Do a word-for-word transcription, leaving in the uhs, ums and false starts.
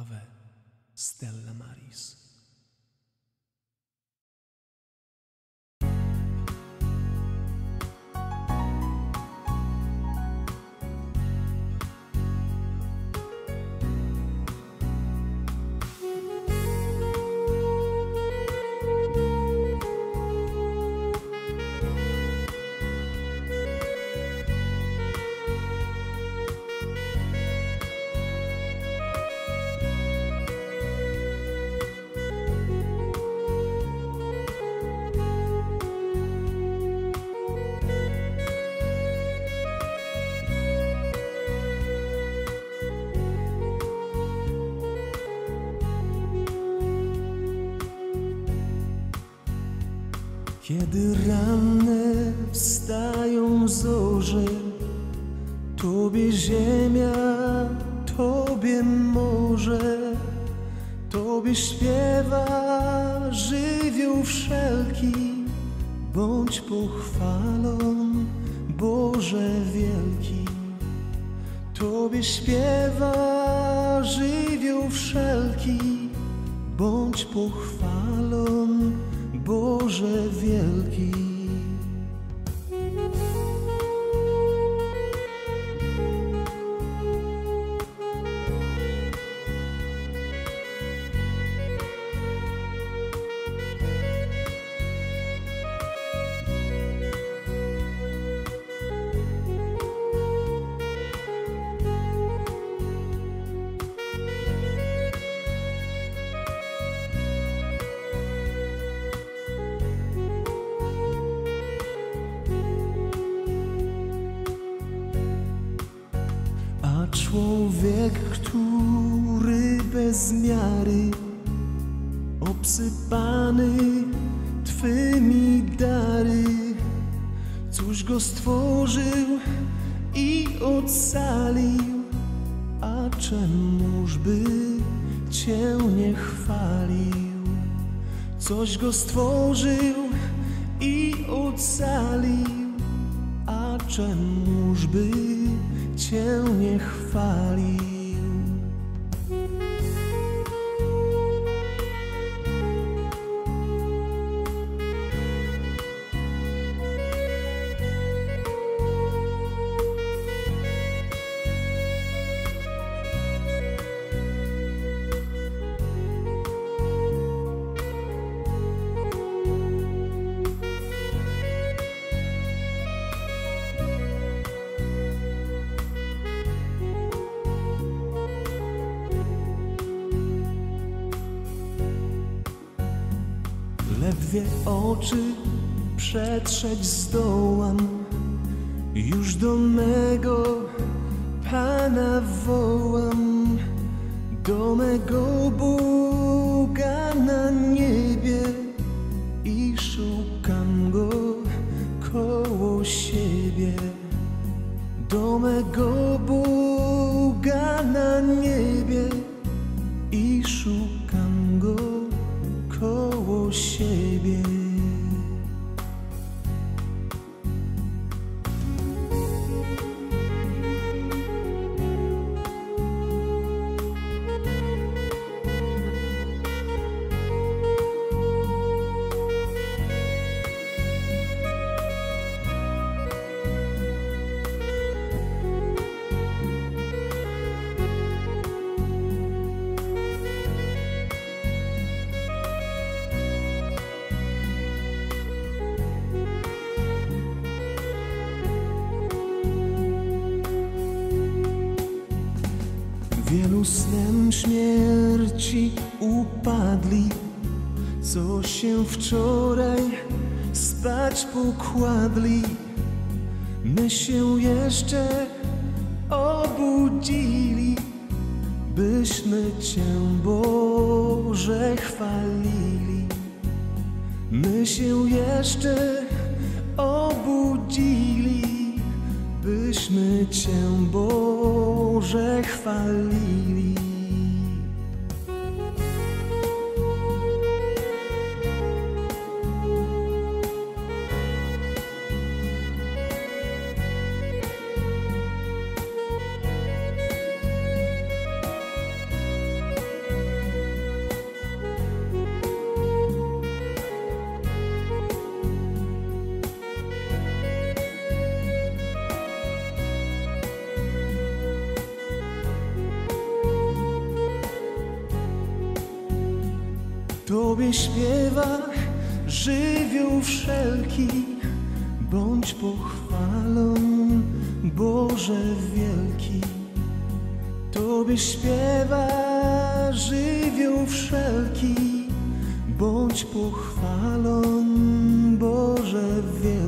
Ave Stella Maris. Kiedy ranne wstają zorze, Tobie ziemia, Tobie morze, Tobie śpiewa żywioł wszelki. Bądź pochwalą, Boże wielki. Tobie śpiewa żywioł wszelki. Bądź pochwalą, Boże wielki. Człowiek, który bez miary obsypany Twymi dary, cóż go stworzył i ocalił, a czemuż by Cię nie chwalił? Coś go stworzył i ocalił, a czemuż by Cię nie chwalił? Ledwie oczy przetrzeć zdołam, już do mego Pana wołam, do mego Boga na niebie i szukam Go koło siebie. Do mego Boga na niebie i szukam Go koło siebie. Wielu snem śmierci upadli, co się wczoraj spać pokładli. My się jeszcze obudzili, byśmy Cię, Boże, chwalili. My się jeszcze obudzili, byśmy Cię, Boże, chwalili. Tobie śpiewa żywioł wszelki, bądź pochwalon, Boże wielki. Tobie śpiewa żywioł wszelki, bądź pochwalon, Boże wielki.